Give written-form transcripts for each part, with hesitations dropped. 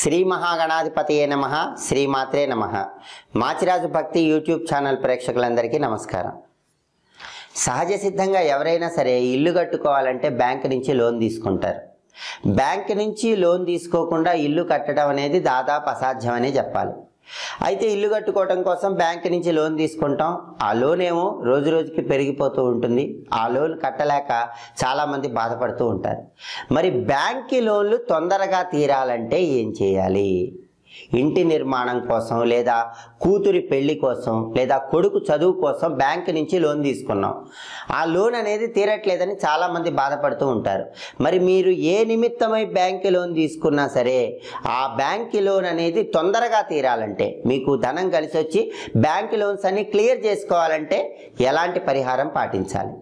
శ్రీ మహాగణాధిపతియే నమః శ్రీమాత్రే నమః మాచిరాజు భక్తి యూట్యూబ్ ఛానల్ ప్రేక్షకులందరికీ నమస్కారం. సహజ సిద్ధంగా ఎవరైనా సరే ఇల్లు కట్టుకోవాలంటే బ్యాంక్ నుంచి లోన్ తీసుకుంటారు. బ్యాంక్ నుంచి లోన్ తీసుకోకుండా ఇల్లు కట్టడం అనేది దాదాపు అసాధ్యమనే చెప్పాలి. అయితే ఇల్లు కట్టుకోవడం కోసం బ్యాంక్ నుంచి లోన్ తీసుకుంటాం. ఆ లోన్ ఏమో రోజు రోజుకి పెరిగిపోతూ ఉంటుంది. ఆ లోన్ కట్టలేక చాలామంది బాధపడుతూ ఉంటారు. మరి బ్యాంక్ లోన్లు తొందరగా తీరాలంటే ఏం చేయాలి? ఇంటి నిర్మాణం కోసం లేదా కూతురి పెళ్లి కోసం లేదా కొడుకు చదువు కోసం బ్యాంక్ నుంచి లోన్ తీసుకున్నాం. ఆ లోన్ అనేది తీరట్లేదని చాలామంది బాధపడుతూ ఉంటారు. మరి మీరు ఏ నిమిత్తమై బ్యాంక్ లోన్ తీసుకున్నా సరే ఆ బ్యాంక్ లోన్ అనేది తొందరగా తీరాలంటే, మీకు ధనం కలిసి వచ్చి బ్యాంక్ లోన్స్ అన్ని క్లియర్ చేసుకోవాలంటే ఎలాంటి పరిహారం పాటించాలి?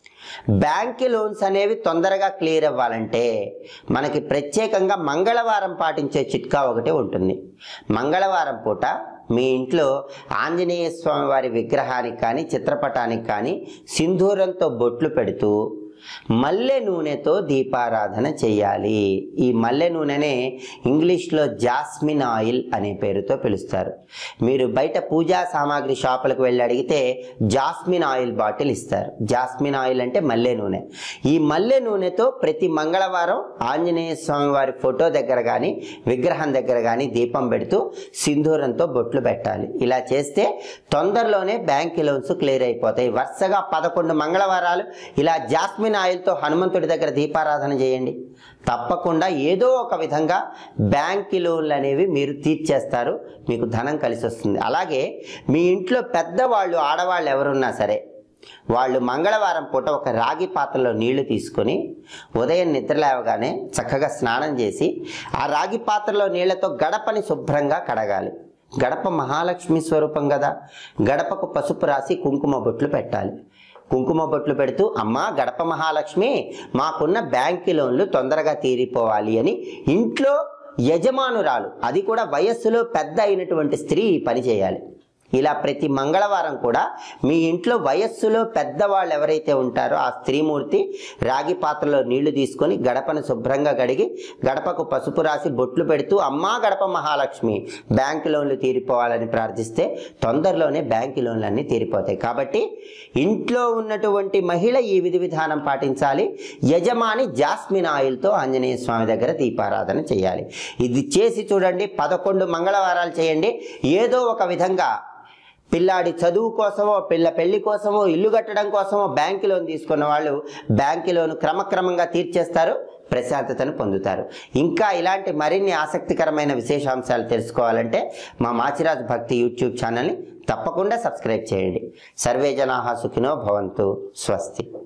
బ్యాంక్ లోన్స్ అనేవి తొందరగా క్లియర్ అవ్వాలంటే మనకి ప్రత్యేకంగా మంగళవారం పాటించే చిట్కా ఒకటి ఉంటుంది. మంగళవారం పూట మీ ఇంట్లో ఆంజనేయ స్వామి వారి విగ్రహానికి కానీ చిత్రపటానికి కానీ సింధూరంతో బొట్లు పెడుతూ మల్లె నూనెతో దీపారాధన చేయాలి. ఈ మల్లె నూనెనే ఇంగ్లీష్లో జాస్మిన్ ఆయిల్ అనే పేరుతో పిలుస్తారు. మీరు బయట పూజా సామాగ్రి షాపులకు వెళ్ళి అడిగితే జాస్మిన్ ఆయిల్ బాటిల్ ఇస్తారు. జాస్మిన్ ఆయిల్ అంటే మల్లె నూనె. ఈ మల్లె నూనెతో ప్రతి మంగళవారం ఆంజనేయ స్వామి వారి ఫోటో దగ్గర కానీ విగ్రహం దగ్గర కానీ దీపం పెడుతూ సింధూరంతో బొట్లు పెట్టాలి. ఇలా చేస్తే తొందరలోనే బ్యాంక్ లోన్స్ క్లియర్ అయిపోతాయి. వరుసగా 11 మంగళవారాలు ఇలా జాస్మిన్ ఆయిల్తో హనుమంతుడి దగ్గర దీపారాధన చేయండి. తప్పకుండా ఏదో ఒక విధంగా బ్యాంక్ లోన్లు అనేవి మీరు తీర్చేస్తారు. మీకు ధనం కలిసి వస్తుంది. అలాగే మీ ఇంట్లో పెద్దవాళ్ళు ఆడవాళ్ళు ఎవరున్నా సరే వాళ్ళు మంగళవారం పూట ఒక రాగి పాత్రలో నీళ్లు తీసుకొని ఉదయం నిద్ర లేవగానే చక్కగా స్నానం చేసి ఆ రాగి పాత్రలో నీళ్లతో గడపని శుభ్రంగా కడగాలి. గడప మహాలక్ష్మి స్వరూపం కదా. గడపకు పసుపు రాసి కుంకుమ బొట్లు పెట్టాలి. కుంకుమ బొట్లు పెడుతూ అమ్మా గడప మహాలక్ష్మి, మాకున్న బ్యాంక్ లోన్లు తొందరగా తీరిపోవాలి అని ఇంట్లో యజమానురాలు, అది కూడా వయస్సులో పెద్ద అయినటువంటి స్త్రీ పని చేయాలి. ఇలా ప్రతి మంగళవారం కూడా మీ ఇంట్లో వయస్సులో పెద్దవాళ్ళు ఎవరైతే ఉంటారో ఆ స్త్రీమూర్తి రాగి పాత్రలో నీళ్లు తీసుకొని గడపను శుభ్రంగా కడిగి గడపకు పసుపు రాసి బొట్లు పెడుతూ అమ్మా గడప మహాలక్ష్మి బ్యాంక్ లోన్లు తీరిపోవాలని ప్రార్థిస్తే తొందరలోనే బ్యాంక్ లోన్లన్నీ తీరిపోతాయి. కాబట్టి ఇంట్లో ఉన్నటువంటి మహిళ ఈ విధి విధానం పాటించాలి. యజమాని జాస్మిన్ ఆయిల్తో ఆంజనేయ స్వామి దగ్గర దీపారాధన చేయాలి. ఇది చేసి చూడండి. 11 మంగళవారాలు చేయండి. ఏదో ఒక విధంగా పిల్లాడి చదువు కోసమో పిల్ల పెళ్లి కోసమో ఇల్లు కట్టడం కోసమో బ్యాంక్ లోన్ తీసుకున్న వాళ్ళు బ్యాంక్ లోన్ క్రమక్రమంగా తీర్చేస్తారు, ప్రశాంతతను పొందుతారు. ఇంకా ఇలాంటి మరిన్ని ఆసక్తికరమైన విశేషాంశాలు తెలుసుకోవాలంటే మా మాచిరాజు భక్తి యూట్యూబ్ ఛానల్ని తప్పకుండా సబ్స్క్రైబ్ చేయండి. సర్వే జనాః సుఖినో భవంతు. స్వస్తి.